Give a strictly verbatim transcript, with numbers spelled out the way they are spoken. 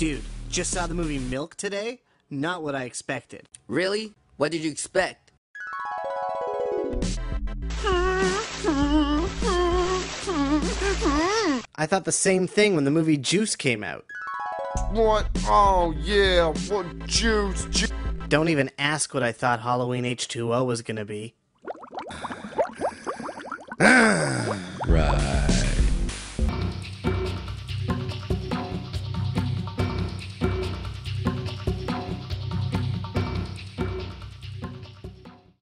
Dude, just saw the movie Milk today? Not what I expected. Really? What did you expect? I thought the same thing when the movie Juice came out. What? Oh, yeah, what juice? Ju- Don't even ask what I thought Halloween H two O was gonna be. Right.